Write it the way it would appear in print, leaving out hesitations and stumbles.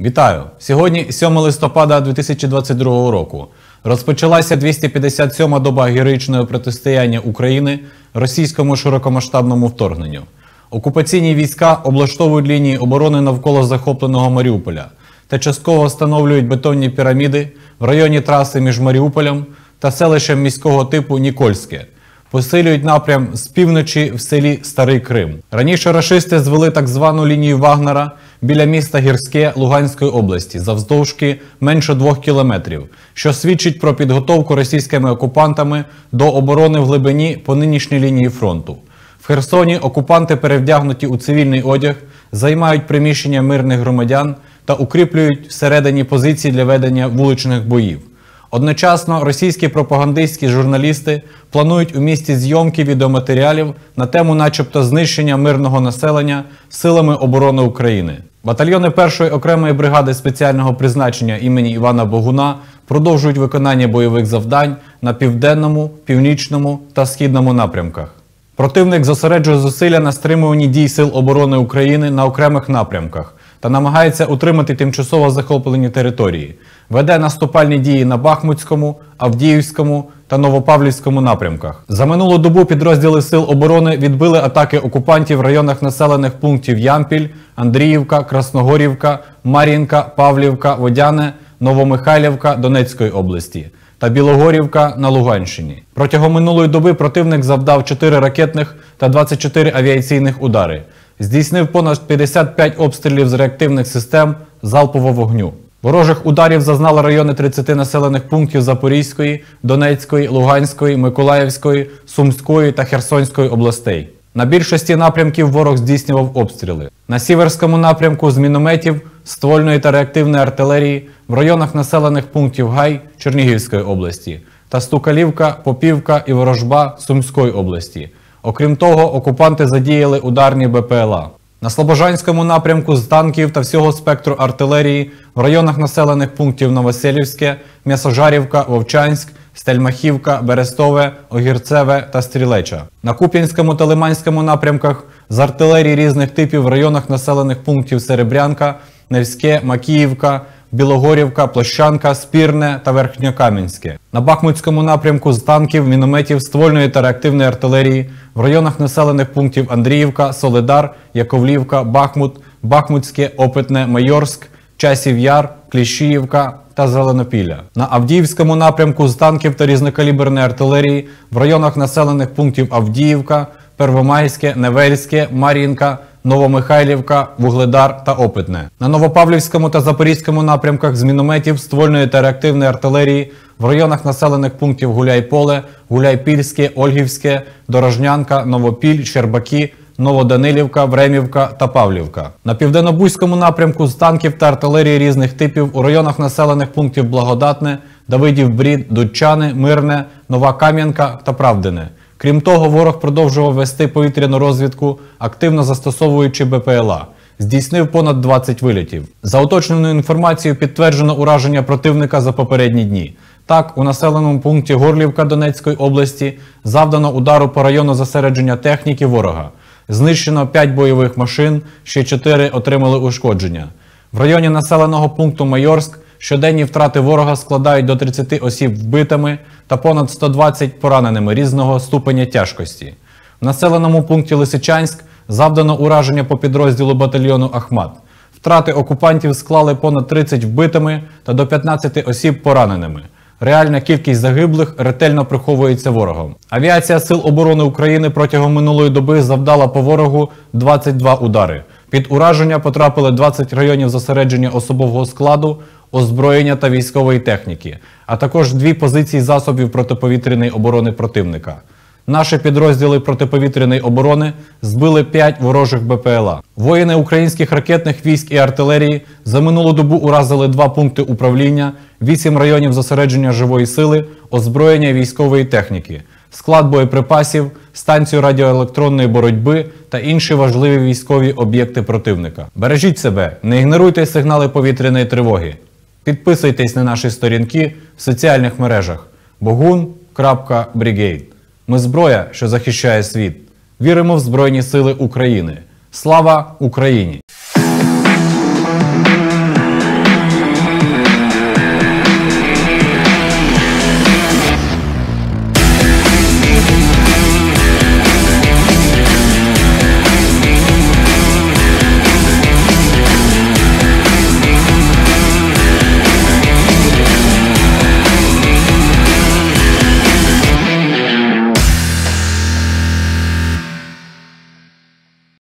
Вітаю! Сьогодні 7 листопада 2022 року. Розпочалася 257-ма доба героїчного протистояння України російському широкомасштабному вторгненню. Окупаційні війська облаштовують лінії оборони навколо захопленого Маріуполя та частково встановлюють бетонні піраміди в районі траси між Маріуполем та селищем міського типу Нікольське. Посилюють напрям з півночі в селі Старий Крим. Раніше рашисти звели так звану лінію Вагнера біля міста Гірське Луганської області завдовжки менше 2 кілометрів, що свідчить про підготовку російськими окупантами до оборони в глибині по нинішній лінії фронту. В Херсоні окупанти, перевдягнуті у цивільний одяг, займають приміщення мирних громадян та укріплюють всередині позиції для ведення вуличних боїв. Одночасно російські пропагандистські журналісти планують у місті зйомки відеоматеріалів на тему начебто знищення мирного населення силами оборони України. Батальйони 1-ї окремої бригади спеціального призначення імені Івана Богуна продовжують виконання бойових завдань на південному, північному та східному напрямках. Противник зосереджує зусилля на стримуванні дій Сил оборони України на окремих напрямках та намагається утримати тимчасово захоплені території. Веде наступальні дії на Бахмутському, Авдіївському та Новопавлівському напрямках. За минулу добу підрозділи Сил оборони відбили атаки окупантів в районах населених пунктів Ямпіль, Андріївка, Красногорівка, Мар'їнка, Павлівка, Водяне, Новомихайлівка Донецької області та Білогорівка на Луганщині. Протягом минулої доби противник завдав 4 ракетних та 24 авіаційних удари. Здійснив понад 55 обстрілів з реактивних систем залпового вогню. Ворожих ударів зазнали райони 30 населених пунктів Запорізької, Донецької, Луганської, Миколаївської, Сумської та Херсонської областей. На більшості напрямків ворог здійснював обстріли. На Сіверському напрямку з мінометів, ствольної та реактивної артилерії в районах населених пунктів Гай Чернігівської області та Стукалівка, Попівка і Ворожба Сумської області. Окрім того, окупанти задіяли ударні БПЛА. На Слобожанському напрямку з танків та всього спектру артилерії в районах населених пунктів Новоселівське, М'ясожарівка, Вовчанськ, Стельмахівка, Берестове, Огірцеве та Стрілеча. На Куп'янському та Лиманському напрямках з артилерії різних типів в районах населених пунктів Серебрянка, Невське, Макіївка, Білогорівка, Площанка, Спірне та Верхньокам'янське. На Бахмутському напрямку з танків, мінометів, ствольної та реактивної артилерії в районах населених пунктів Андріївка, Солидар, Яковлівка, Бахмут, Бахмутське, Опитне, Майорськ, Часів Яр, Кліщіївка та Зеленопілля. На Авдіївському напрямку з танків та різнокаліберної артилерії в районах населених пунктів Авдіївка, Первомайське, Невельське, Мар'їнка, Новомихайлівка, Вугледар та Опитне. На Новопавлівському та Запорізькому напрямках з мінометів, ствольної та реактивної артилерії в районах населених пунктів Гуляйполе, Гуляйпільське, Ольгівське, Дорожнянка, Новопіль, Щербаки, Новоданилівка, Времівка та Павлівка. На Південнобузькому напрямку з танків та артилерії різних типів у районах населених пунктів Благодатне, Давидів-Брід, Дудчани, Мирне, Нова Кам'янка та Правдине. Крім того, ворог продовжував вести повітряну розвідку, активно застосовуючи БПЛА. Здійснив понад 20 вильотів. За уточненою інформацією підтверджено ураження противника за попередні дні. Так, у населеному пункті Горлівка Донецької області завдано удару по району зосередження техніки ворога. Знищено 5 бойових машин, ще 4 отримали ушкодження. В районі населеного пункту Майорськ щоденні втрати ворога складають до 30 осіб вбитими та понад 120 пораненими різного ступеня тяжкості. В населеному пункті Лисичанськ завдано ураження по підрозділу батальйону Ахмат. Втрати окупантів склали понад 30 вбитими та до 15 осіб пораненими. Реальна кількість загиблих ретельно приховується ворогом. Авіація Сил оборони України протягом минулої доби завдала по ворогу 22 удари. Під ураження потрапили 20 районів зосередження особового складу, озброєння та військової техніки, а також 2 позиції засобів протиповітряної оборони противника. Наші підрозділи протиповітряної оборони збили 5 ворожих БПЛА. Воїни українських ракетних військ і артилерії за минулу добу уразили 2 пункти управління, 8 районів зосередження живої сили, озброєння військової техніки, склад боєприпасів, станцію радіоелектронної боротьби та інші важливі військові об'єкти противника. Бережіть себе, не ігноруйте сигнали повітряної тривоги. Підписуйтесь на наші сторінки в соціальних мережах bogun.brigade. Ми зброя, що захищає світ. Віримо в Збройні Сили України. Слава Україні!